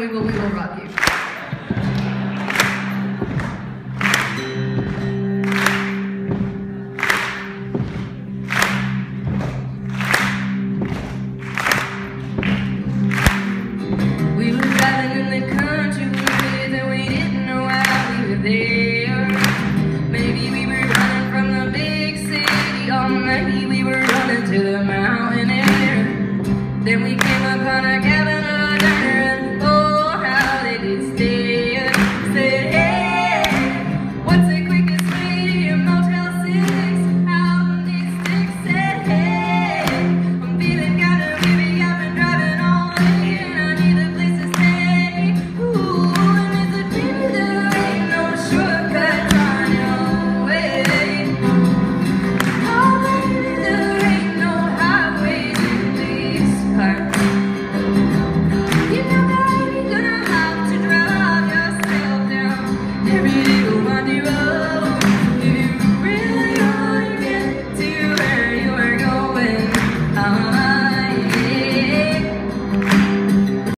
We Will Rock You. We were driving in the country with, and we didn't know why we were there. Maybe we were running from the big city, or maybe we were running to the mountain air. Then we